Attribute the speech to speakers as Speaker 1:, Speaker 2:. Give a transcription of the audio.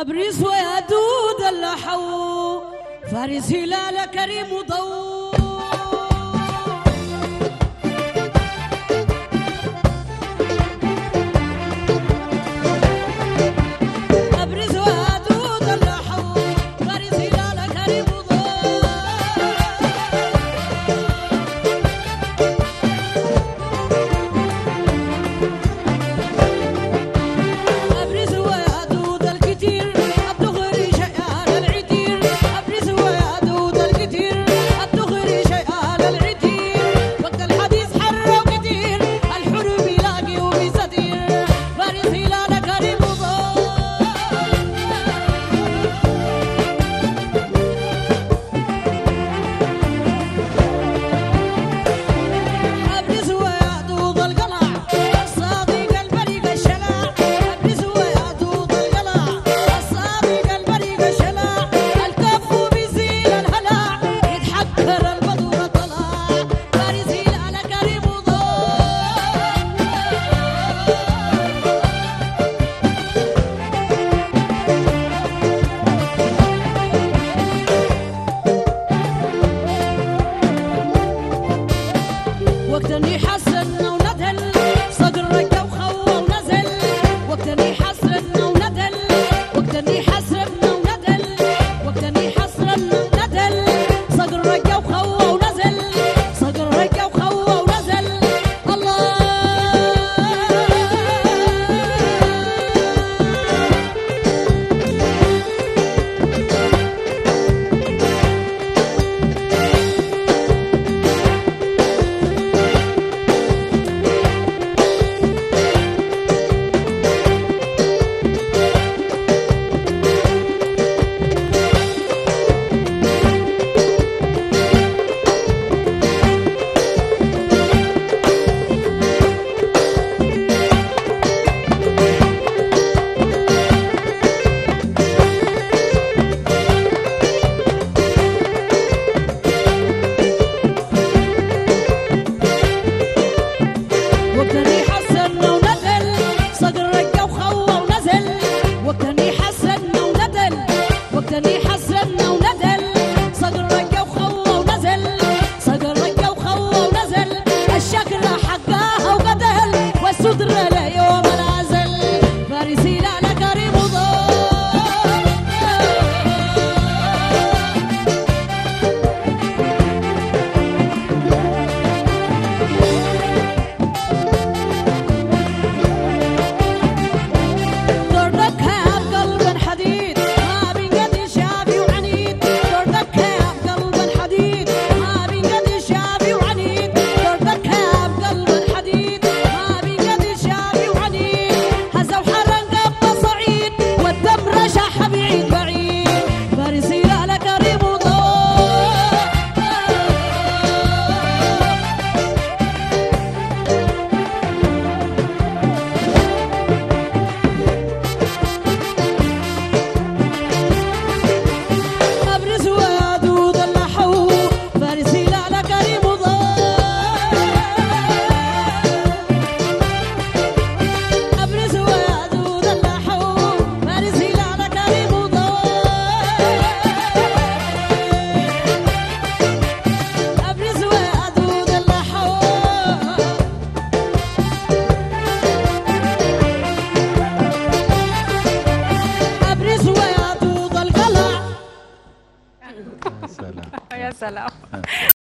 Speaker 1: أبرز ويا دود اللحو فارس هلال كريم ضوء أبرز ويا دود اللحو فارس هلال كريم ضوء أبرز ويا دود الكتير الدغري شيئان العتير أبرز ويا دود الكتير الدغري شيئان العتير وقت الحديث حر وكتير الحروب يلاقي وبيستير فارس هلال كريم ضوء أبرز ويا دود القلع الصادق البريق الشلاع أبرز ويا دود القلع الصادق البريق الشلاع الكف بيزيل الهلع يتحكر البدو والطلاع فارس هلال كريم ضوء وقتني حسرنا وندل صقر رجا وخوى ونزل وقتني حسرنا وندل وقتني حسرنا وندل وقتني حسرنا وندل صقر رجا وخوى ونزل صقر رجا وخوى ونزل الله وقتني حسرنا وندل صقر رجا وخوى ونزل وقتني حسرنا وندل وقتني حسرنا وندل صقر رجا وخوى ونزل صقر رجا وخوى ونزل الشكرة حقاها وقدل والسدرة ليوم العزل فارس هلال كريم ضوء دردك يا قلب حديد ما بين قد شافي وعنيد دردك يا قلب حديد ما بين قد شافي وعنيد دردك يا قلب حديد ما بين قد شافي وعنيد هزا وحرن قبة صعيد والدم رشح بعيد بعيد فارس هلال كريم ضوء أبرز ويا دود اللحو فارس هلال كريم ضوء أبرز ويا دود اللحو فارس هلال كريم ضوء أبرز ويا دود اللحو أبرز ويا دود القلع
Speaker 2: يا سلام.